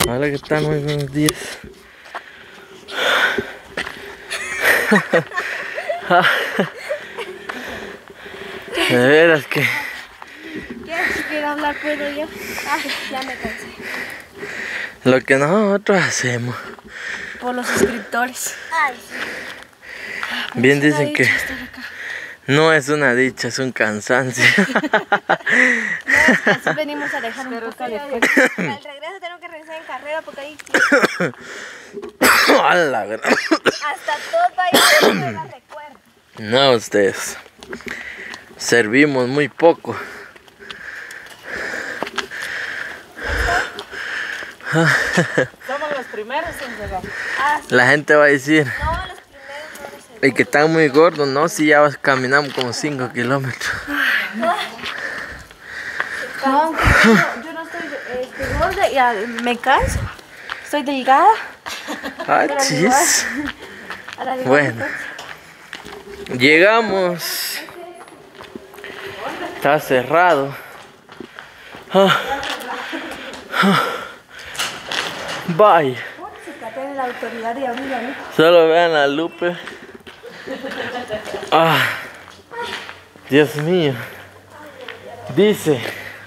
Hola, ¿qué tal? Muy buenos días. De veras que... Si quiero hablar, puedo yo. Ay, ya me cansé. Lo que nosotros hacemos. Por los suscriptores. Ay, sí. Bien dicen que no es una dicha, es un cansancio. No, es que así venimos a dejar un poco de fuerza. Al regreso tengo que regresar en carrera porque ahí... Hasta todo ahí me la recuerdo. No, ustedes. Servimos muy poco. Somos los primeros en llegar. La gente va a decir, No, los primeros no y que están muy gordos, no, si ya caminamos como 5 kilómetros. No, yo no estoy gorda y me canso. Estoy delgada. Ah, chis. Bueno, llegamos. Está cerrado. Bye. Tiene la autoridad de abrir ahí. Solo vean a Lupe. Dios mío. Dice: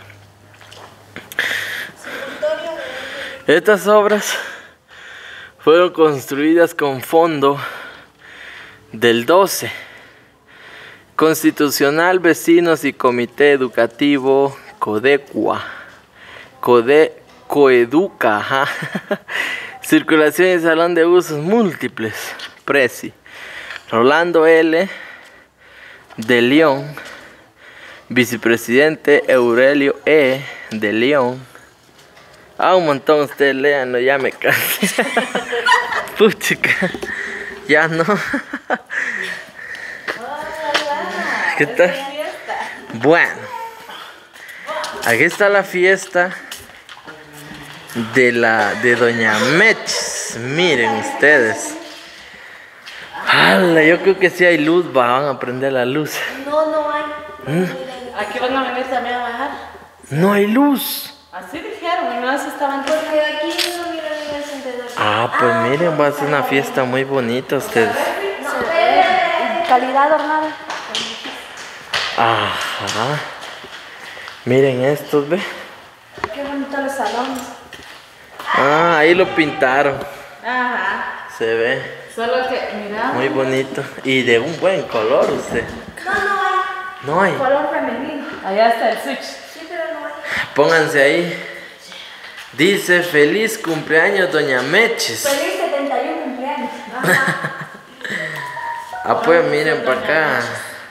estas obras fueron construidas con fondo del 12 Constitucional Vecinos y Comité Educativo Coeduca, ajá. Circulación y salón de usos múltiples. Presi Rolando L. de León. Vicepresidente Aurelio E. de León. Un montón, ustedes léanlo, ya me cansé. Puchica, ya no. ¿Qué tal? Bueno, aquí está la fiesta de Doña Meches. Miren ustedes. ¡Hala! Yo creo que si hay luz, van a prender la luz. No hay. Aquí van a venir también a bajar. No hay luz. Así dijeron, y no se estaban... Porque aquí no miran el encendedor. Pues miren, va a ser una fiesta muy bonita ustedes. Calidad hornada. Ajá. Miren estos, ve. Qué bonito los salones. Ahí lo pintaron. Ajá. Se ve Solo que, mira. muy bonito. Y de un buen color usted. No hay. Color femenino. Allá está el switch. Sí, pero no hay. Pónganse ahí. Dice: feliz cumpleaños, Doña Meches. Feliz 71 cumpleaños. Ajá. Pues miren para acá.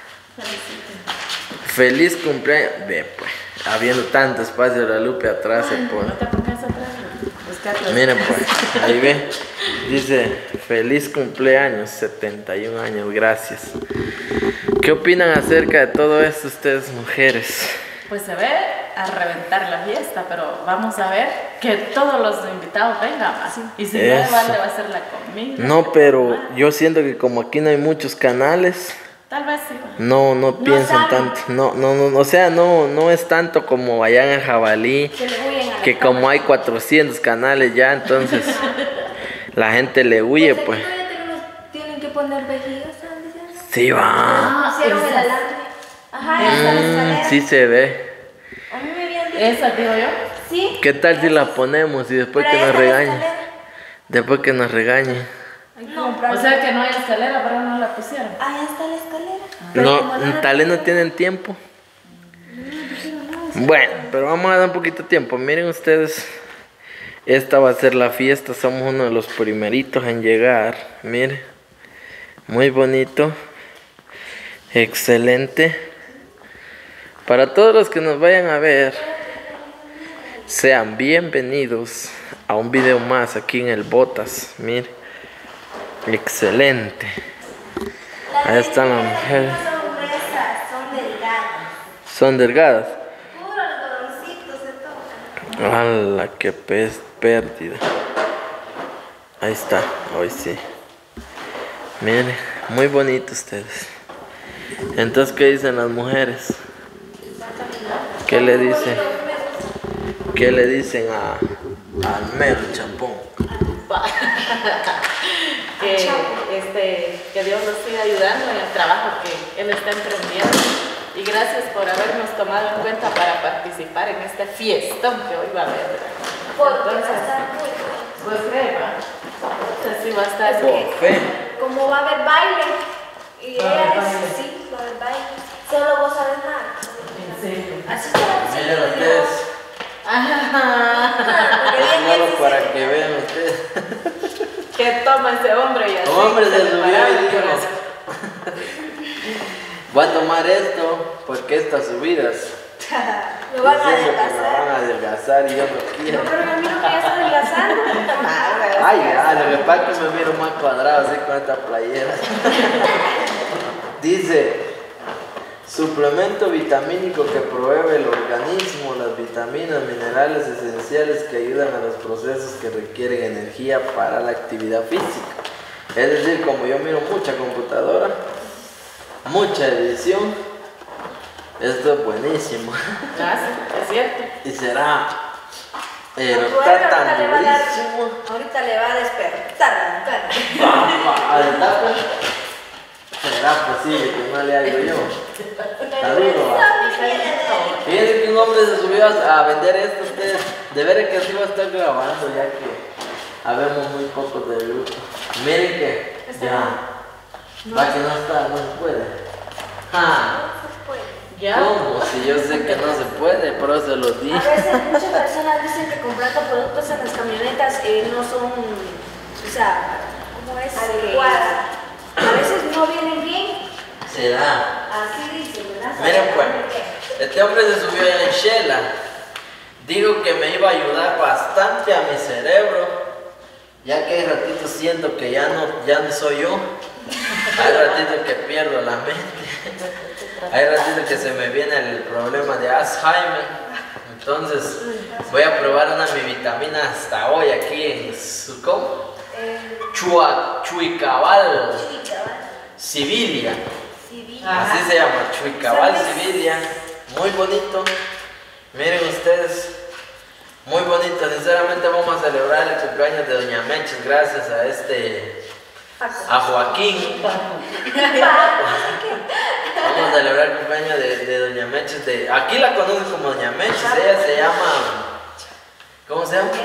Feliz cumpleaños. Ve pues, habiendo tanto espacio, la Lupe atrás se pone. No te pongas atrás. Busca Miren pues, ahí ve. Dice: feliz cumpleaños, 71 años, gracias. ¿Qué opinan acerca de todo esto ustedes, mujeres? Pues se ve a reventar la fiesta, pero vamos a ver que todos los invitados vengan. Y si no, igual le va a hacer la comida. No, pero yo siento que como aquí no hay muchos canales, tal vez sí. no piensan tanto. No, o sea, no es tanto como allá en el Jabalí, que como hay 400 canales ya, entonces la gente le huye, pues. Tienen que poner vejigas, ¿sabes? Sí va. Hicieron el alambre. Ajá, ahí está la escalera. Sí se ve. A mí me habían dicho. Esa digo yo. Sí. ¿Qué tal si la ponemos y después Pero que ahí nos está la regañe? escalera. Después que nos regañe. O sea que no hay escalera, pero no la pusieron. Ahí está la escalera. No, tal vez no tienen tiempo. Bueno, pero vamos a dar un poquito de tiempo. Miren ustedes, esta va a ser la fiesta. Somos uno de los primeritos en llegar. Miren, muy bonito, excelente. Para todos los que nos vayan a ver, sean bienvenidos a un video más aquí en el Botas. Miren, excelente. Ahí están las mujeres. Son gruesas, son delgadas. Son delgadas. Puro algodoncitos de todo. ¡Hala, qué pérdida! Ahí está, hoy sí. Miren, muy bonito ustedes. Entonces, ¿qué dicen las mujeres? ¿Qué le dicen? ¿Qué le dicen Al mero chapón. Que Dios nos siga ayudando en el trabajo que Él está emprendiendo. Y gracias por habernos tomado en cuenta para participar en este fiestón que hoy va a haber. Entonces, va a estar muy bueno. Pues crema. Sí, va a estar bien. Como va a haber baile. Y ella dice, sí, va a haber baile. Solo vos sabes nada. Sí. Así se va a decir. Miren ustedes. Solo para que vean ustedes. Que toma ese hombre y así. Hombre se subió y dijo, voy a tomar esto porque estas subidas Me van a diciendo que me adelgazar. van a adelgazar y yo no No, quiero. pero a mí no me está adelgazando. Ay, ya, lo que pasa es que me miro más cuadrado así con esta playera. Dice, suplemento vitamínico que provee el organismo las vitaminas, minerales esenciales que ayudan a los procesos que requieren energía para la actividad física. Es decir, como yo miro mucha computadora, mucha edición, esto es buenísimo. Es cierto. Y será, pero Bueno, está tan ahorita le va a dar- durísimo. Ahorita le va a despertar la mujer. ¿Será posible que no le hago yo? Está duro, ¿va? Fíjense que un hombre se subió a vender esto, ustedes. De veras que así va a estar grabando, ya que habemos muy pocos de grupo. Miren que ya, va que no está, no se puede. Ya. ¿Cómo? Si yo sé que no se puede, pero se los di. A veces muchas personas dicen que comprando productos en las camionetas no son, o sea, ¿cómo es? Adecuadas. A veces no vienen bien. Será. Así dicen, ¿verdad? Miren pues, este hombre se subió allá en Shela. Dijo que me iba a ayudar bastante a mi cerebro, ya que hay ratitos siento que ya no soy yo. Hay ratitos que pierdo la mente. Hay ratitos que se me viene el problema de Alzheimer. Entonces voy a probar una de mis vitaminas hasta hoy aquí en su ¿cómo? Chuicabal Sibilia. Así se llama, Chuicabal Sibilia. Muy bonito. Miren ustedes. Muy bonito. Sinceramente vamos a celebrar el cumpleaños de Doña Meches gracias a Joaquín. Vamos a celebrar el cumpleaños de Doña Meches. Aquí la conocen como Doña Meches. Ella se llama. ¿Cómo se llama?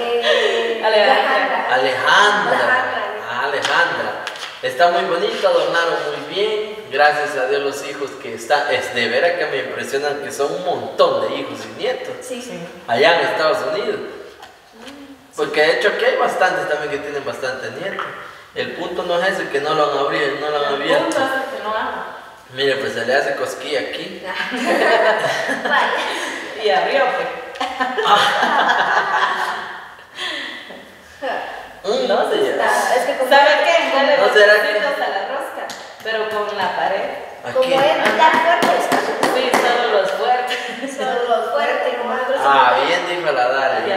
Alejandra. Está muy bonito, adornaron muy bien. Gracias a Dios los hijos que están. Es de veras que me impresionan que son un montón de hijos y nietos. Sí. Allá en Estados Unidos. Porque de hecho aquí hay bastantes también que tienen bastantes nietos. El punto no es ese, que no lo han abierto. El punto es que no haga. Mire, pues se le hace cosquilla aquí. Y arriba, pues. No sé. Es que como ¿Sabe qué? Dale ¿No los será que- besitos a la rosca, pero con la pared. como Aquí. es tan fuertes, Sí, solo los fuertes. son los fuertes, como nosotros Ah, bien dijo la Dali. Ya.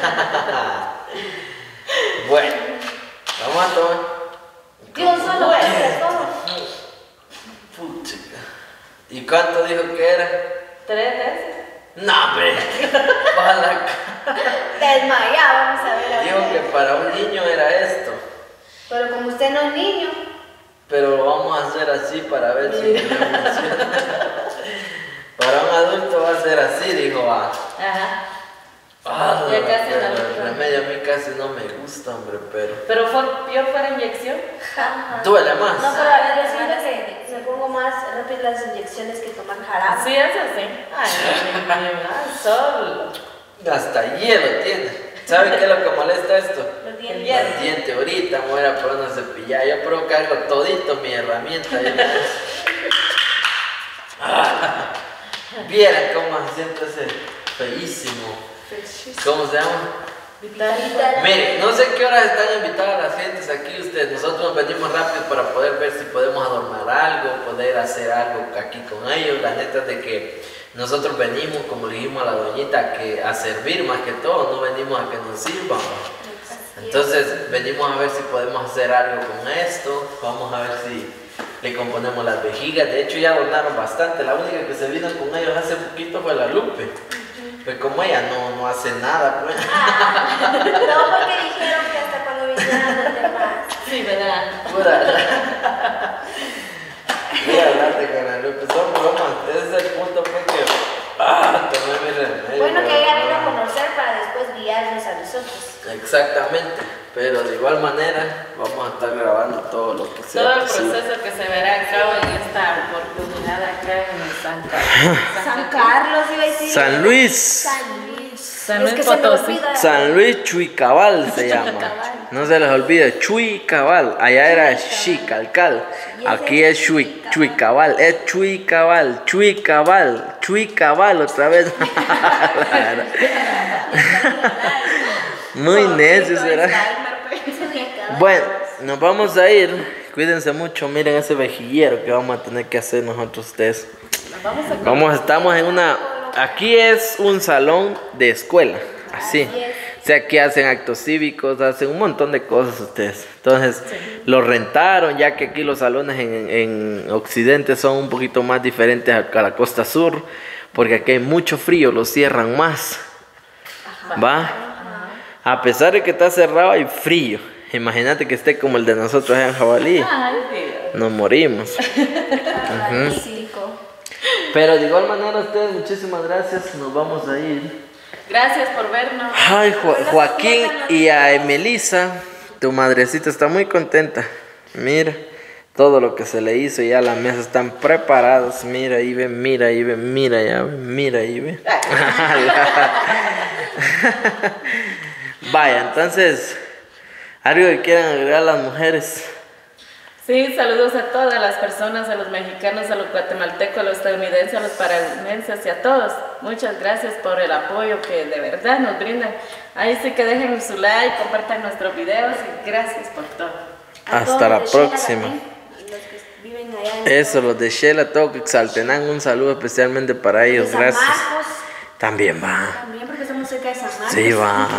Bueno, vamos a tomar. Dios solo fuertes, ¿cómo? Puchica. ¿Y cuánto dijo que era? 3 veces. No, hombre. Ojalá. Desmayábamos a ver. Dijo que para un niño era esto. Pero como usted no es niño. Pero lo vamos a hacer así para ver si me funciona. Para un adulto va a ser así, dijo. Ajá. Ya casi no. el remedio a mí casi no me gusta, hombre, pero. Pero peor fuera inyección. Duele más. No, pero a ver, yo siento que me pongo más rápido las inyecciones que tomar jarabe. Sí, eso sí. Ay, solo. Hasta hielo tiene. ¿Saben qué es lo que molesta esto? Los El dientes. hielo. El diente ahorita me voy a poner una cepillada. Yo creo que hago todito mi herramienta. Vieran cómo se siente ese feísimo. ¿Cómo se llama? Mire, no sé qué horas están invitadas las gentes aquí ustedes. Nosotros venimos rápido para poder ver si podemos adornar algo, poder hacer algo aquí con ellos. La neta es de que nosotros venimos, como le dijimos a la doñita, a servir más que todo, no venimos a que nos sirvan. Entonces venimos a ver si podemos hacer algo con esto. Vamos a ver si le componemos las vejigas. De hecho ya adornaron bastante. La única que se vino con ellos hace poquito fue la Lupe. Pero como ella no hace nada, pues. No, porque dijeron que hasta cuando vinieran los demás. Sí, ¿verdad? Voy a hablarte con la Luz, pues son bromas. Ese es el punto, pues que. Tomé mi remedio. Bueno, que ella venga a conocer para después guiarnos a nosotros. Exactamente, pero de igual manera vamos a estar grabando todo lo que sea. Todo el posible. proceso que se verá a cabo en esta oportunidad acá en San Carlos, iba a decir. San Luis. San Luis. San Es Luis que se me Potosí. olvida. San Luis Chuicabal se llama. No se les olvide, Chuicabal. Allá era Chicalcal. Aquí es Chuicabal. Es Chuicabal. Chuicabal otra vez. Muy necio será. Bueno, nos vamos a ir. Cuídense mucho. Miren ese vejillero que vamos a tener que hacer nosotros ustedes. Estamos en una. Aquí es un salón de escuela. Así. O sea, aquí hacen actos cívicos, hacen un montón de cosas ustedes. Entonces, lo rentaron, ya que aquí los salones en Occidente son un poquito más diferentes a la costa sur. Porque aquí hay mucho frío, lo cierran más. ¿Va? A pesar de que está cerrado, hay frío. Imagínate que esté como el de nosotros en Jabalí. Nos morimos. Pero de igual manera, ustedes, muchísimas gracias. Nos vamos a ir. Gracias por vernos. Ay, Joaquín y a Emelisa, tu madrecita está muy contenta. Mira todo lo que se le hizo. Ya las mesas están preparadas. Mira ahí ve, mira ahí ve, mira ya ve, mira ahí ve. Vaya, entonces, algo que quieran agregar las mujeres. Sí, saludos a todas las personas, a los mexicanos, a los guatemaltecos, a los estadounidenses, a los paraguayenses y a todos. Muchas gracias por el apoyo que de verdad nos brindan. Ahí sí que dejen su like, compartan nuestros videos y gracias por todo. Hasta la próxima. Eso, los de Shela, todo Quetzaltenango, un saludo especialmente para ellos. Gracias. También va. También porque estamos cerca de San Marcos. Sí, va.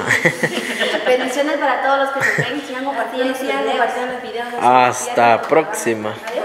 Bendiciones para todos los que nos ven, sigan compartiendo los videos. Hasta próxima.